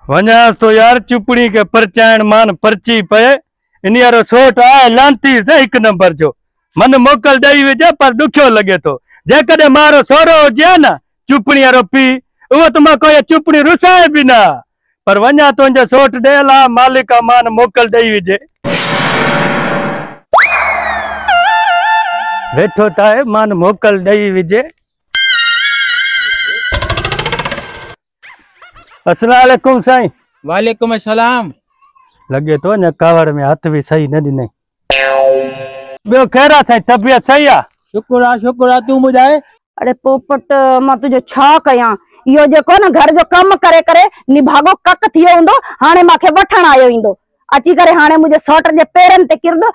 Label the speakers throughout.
Speaker 1: वञास तो यार चुपड़ी के परचाइण मान परची पे इनियारो सोट आए लांती से एक नंबर जो मन मोकल दई विजे पर दुखियो लगे तो जे कदे मारो सोरो जे ना चुपड़ी यारो पी वो तो मैं कोई चुपड़ी रुसाए बिना पर वञा तो जे सोट देला मालिक मान मोकल दई विजे बैठो ताए मान मोकल दई विजे। अस्सलाम वालेकुम साईं।
Speaker 2: वालेकुम अस्सलाम।
Speaker 1: लगे तो न कावड़ में हाथ भी सही न दिने बे खैरा साईं तबियत सही आ
Speaker 2: शुक्र तू बुधाए।
Speaker 3: अरे पोपट मां तुझे छा कया यो जेको न घर जो कम करे करे निभागो कक थियो हुंदो हाने माखे वठण आयो इंदो अची करे हाने मुझे सोट जे पेरन ते किरदो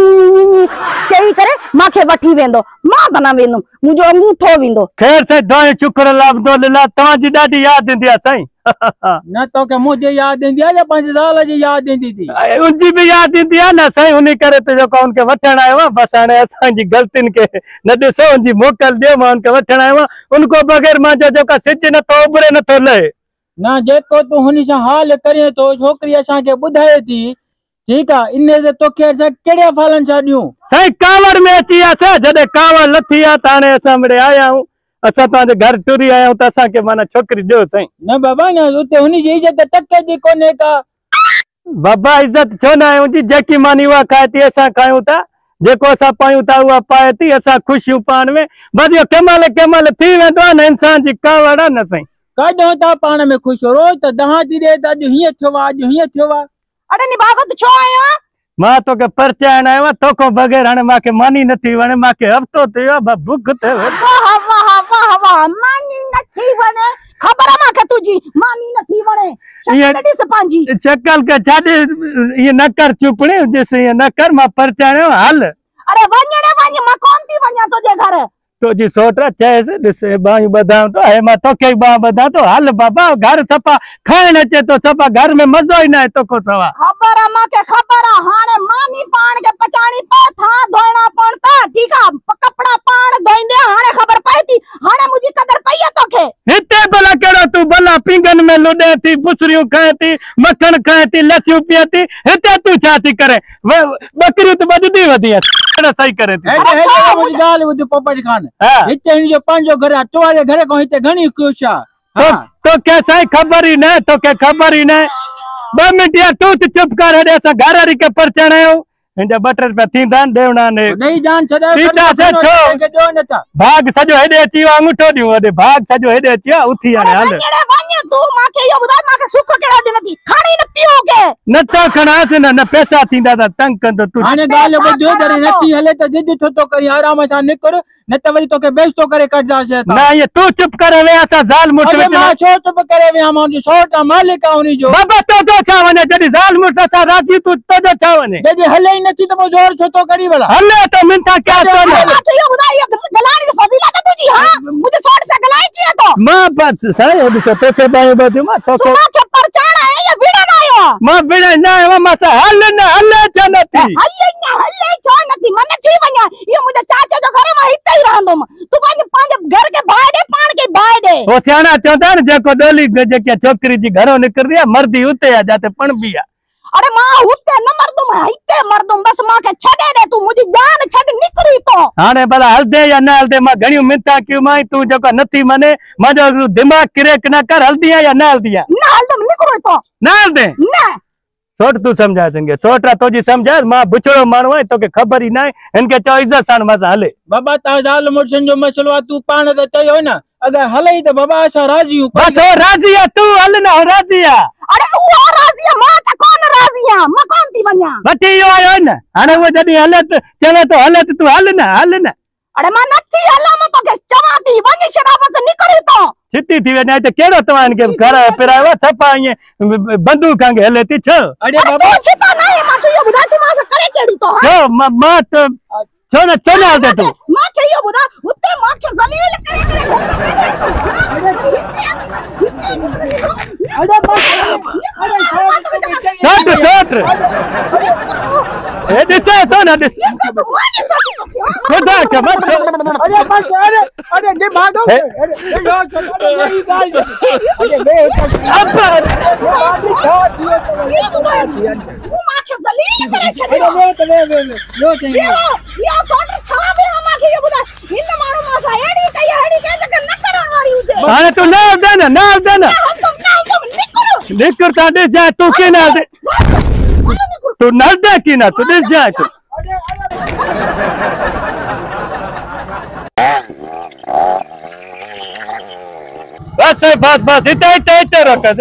Speaker 3: चई करे माखे वठी वेंदो मां बना वेंदो मुझो अंगूठो विंदो।
Speaker 1: खैर साईं दाए शुक्र लाभदो लिला तवा जी डाडी याद इंदी आ साईं
Speaker 2: न तो के मुझे याद इंदी आ या 5 साल जी याद इंदी थी
Speaker 1: उनजी भी याद इंदी आ ना साईं उनी करे तो जो उनके वठण आयो बस हाने असा जी गलतिन के न दिसो उनजी मोकल दे मां उनके वठण आयो उनको बगैर मां जो का सिज न तो उबरे न तो ले
Speaker 2: ना जेको तू हुनी से हाल करे तो छोकरी असा के बुधाए थी ठीक है इने से तो के केड़े फालन छाडियो
Speaker 1: साईं कावड़ में अची आसे जदे कावड़ लथी आ ताने असा मड़े आया हूं असा ताजे घर टुरी आया हूं त असा के माना छोकरी दो साईं
Speaker 2: न बाबा ना उते हुनी जी इज्जत टक्के जी कोने का
Speaker 1: बाबा इज्जत छो ना है जी जेकी मानी वा खाती असा खायूं ता जेको असा पायूं ता वा पाए थी असा खुशियूं पान में बस यो केमल थी वेंदो न इंसान जी कावड़ न साईं
Speaker 2: काडो ता पान में खुश रोज त दहा दी रे त हिय थवा
Speaker 3: अरे निभागो तो छो आयो
Speaker 1: मां तो के परचाइण आयो तो को बगैर हने माके मानी नथी वणे माके हफ्तो थियो भूख थे
Speaker 3: वाह मानी नथी वणे खबर माके तुजी मानी नथी वणे शक्ल से पांजी
Speaker 1: शक्ल के छाडे ये न कर चुपणे जैसे ये न कर मां परचाइण हाल
Speaker 3: अरे वञ मां कोन थी वञा तो जे घर
Speaker 1: तो जी सोटरा चेस दिसे बाई बदाम तो है मां तो के बा बदा तो हाल बाबा घर सपा खाण अचे तो सपा घर में मजो ही ना तो को सवा
Speaker 3: खबर माके खबर हाने मानी पाण के पचाणी पा था धोना पड़ता ठीक है कपड़ा पाण धोइंदे हाने खबर पाई हाने मुजी कदर पई तो के
Speaker 1: हिते भला केड़ो तू भला पिंगन में लुडे थी बुसरियों खाए थी मक्खन खाए थी लस्सी पिए थी हिते तू छाती करे बकरी तो बददी वदी सही करे थी
Speaker 2: अरे मुजी गाल मुजी पोपट खान हिते जो पांजो घर तोरे घर को हिते घणी खुशा
Speaker 1: तो क्या साईं खबर ही न तो क्या खबर ही न 2 मिनट या तू चुप कर रे असा घर वाली के परचण आयो इंजा बटर पे थींदा देवना ने
Speaker 2: नहीं जान छडा
Speaker 1: सीधा से छो
Speaker 2: के दो नता
Speaker 1: भाग सजो हेडे अची अंगूठो दियो अडे भाग सजो हेडे अची उठी आने हाल
Speaker 3: वञ तू माके यो बुधा माके सुख केड़ा दिनती खाणी न पियो के
Speaker 1: न तो खणास न पैसा थींदा ता तंग कंदो तू
Speaker 2: हाने गाल बुधो दरे नथी हले त जिद छो करी आराम सां निकर न त वरी तोके बेइज्जतो करे कट जासे
Speaker 1: ना ये तू चुप करे वे असा जाल मुठ
Speaker 2: अरे मां छो चुप करे वे हम जो छोटा मालिक आउनी जो
Speaker 1: बाबा तो छा वने जदी जाल मुठ सा राजी तू तो छा वने
Speaker 2: जदी हले ही नथी तो जोर छो तो करी वाला
Speaker 1: हले तो मिनता क्या सोना
Speaker 3: तो यो बुधा ये गलानी की फजीलत है तुजी हां मुझे सोट से गलाई किया तो
Speaker 1: मां बस सही हो तो के बाय बदु मां तो को
Speaker 3: मां के परचाण है या भिड़ा ना आयो
Speaker 1: मां भिड़ा ना आयो मां सा हले चनती
Speaker 3: हले छो नथी मन थी व냐 यो मुझे चाचा जो घर में हिते ही रहंदो तू पांजे घर के बाहर पाण के बाहर ओ
Speaker 1: सियाना चंदा न जेको डोली जे छोकरी जी घरों निकल रही मर्दी उते आ जाते पण बिया
Speaker 3: अरे मां उते न मरदुम हिते मरदुम बस मां के छडे दे तू मुजी जान छड निकरी तो हाने
Speaker 1: भला हलदे या न हलदे मां घणी मिंता क्यों मां तू जको नथी मने मजो दिमाग क्रेक न कर हलदिया या न हलदिया
Speaker 3: न हलदम निकरो तो
Speaker 1: न हलदे
Speaker 3: न
Speaker 1: सोट तू समझा संगे सोटरा तो जी समझा मां बुछड़ो मानो है तो के खबर ही ना इनके चो इज्जत सान मजा हले
Speaker 2: बाबा ता जाल मोशन जो मसलो तू पाण त चयो ना अगर हले त बाबा असा राजी हूं
Speaker 1: बस हो राजी है तू हल ना राजी है
Speaker 3: अरे वो राजी है मां त कोन राजी है मां कोन थी व냐
Speaker 1: बटी यो आयो न हाने वो जदी हले चवे तो हले तू हल ना
Speaker 3: अरे मां नथी हला म तो के चवा थी वञ शराबत से निकरी तो
Speaker 1: छिती थी वे तो केड़ो तवान के घर पिरावा छपा ये बंदूक कांगे हले थी छ
Speaker 3: अरे बाबा छिता नहीं मां तो यो बुधा तू मां से करे केड़ी तो
Speaker 1: छो मां तो छो ना चला दे तू
Speaker 3: मां के यो बुधा उते मां के जलील करे
Speaker 2: अरे
Speaker 1: सट ए दिसे तो ना दिस खुदा के मत
Speaker 2: अरे बस अरे दिमाग अरे यही गाल अरे बे
Speaker 3: तू माखे जलील करे
Speaker 2: अरे
Speaker 3: छडियो
Speaker 2: लो चाहिए
Speaker 3: यो सोट छा बे माखे यो बुदा इन मारो मासा एडी के जक न करण वारी हुजे
Speaker 1: हाणे तू नाल दे ना
Speaker 3: तुम निकरो
Speaker 1: निकर ता दे जा तू के ना दे तू नाल दे की ना तू दे जा तू बस इते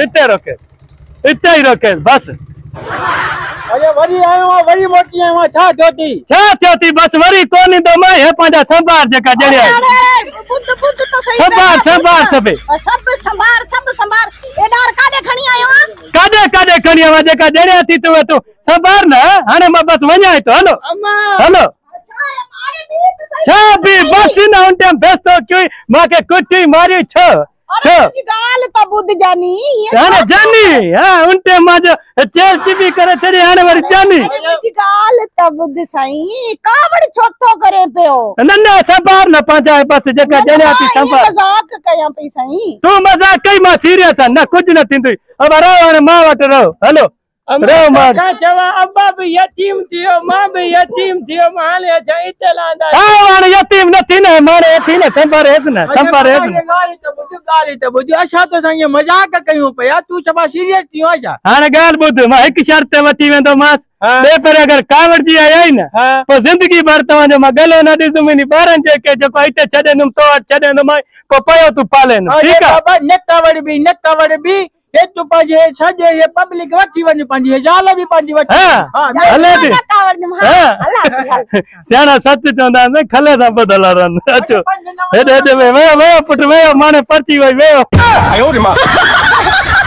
Speaker 1: रोके बस
Speaker 2: अरे वरी आयो वरी मोटी आयो छा जोती
Speaker 1: छा थी बस वरी कोनी तो मैं है पंजा संभार जका जड़िया
Speaker 3: बुद्ध तो सही
Speaker 1: संभार सबे
Speaker 3: सब संभार ए डार काडे खणी आयो
Speaker 1: काडे खणी आवा जका जड़िया थी तू संभार ना हाने मैं बस वञाय तो हलो हलो छा भी बस ना उन टाइम बेस तो क्यों माके कुटी मारी छ
Speaker 3: गाल तो बुद्ध जानी
Speaker 1: हाने जानी हां उन टाइम माजो चेल चिबी करे चढ़ी हाने वरी जानी
Speaker 3: गाल तो बुद्ध साईं कावड़ छोथो करे पियो
Speaker 1: नन्ना संभार ना पंजा बस जका जड़िया थी संभार
Speaker 3: मजाक कया पई साईं
Speaker 1: तू मजाक कई मां सीरियस ना कुछ न थिंदई अब रहो मां वट रहो हलो रहो मां
Speaker 2: का जवा अब्बा भी यतीम थियो मां भी यतीम थियो माले अच्छा इते लांदा
Speaker 1: हां यतीम न थी ना मारे थी ना संभार है ना
Speaker 2: गाली तो बुझ अच्छा तो साईं मजाक कयूं पया तू छबा सीरियस थियो आजा
Speaker 1: हाने गाल बुध मां एक शर्त वठी वेंदो मास बे पर अगर कावड़ जी आई ना तो जिंदगी भर तवा जो मां गलो न दिसुमिनी बारन जे के जो इते छडेनुम तो छडेनुम को पयो तू पालेन ठीक है
Speaker 2: बाबा नकवड़ भी ये तू पाजे सजे ये पब्लिक वठी वनी पंजी जाल भी पंजी वठी
Speaker 1: हां हले दी सियाना सच चंदा ने खले सा बदला रन अचो हे दे वे पुट वे माने पर्ची वे
Speaker 4: 哎呦我的妈！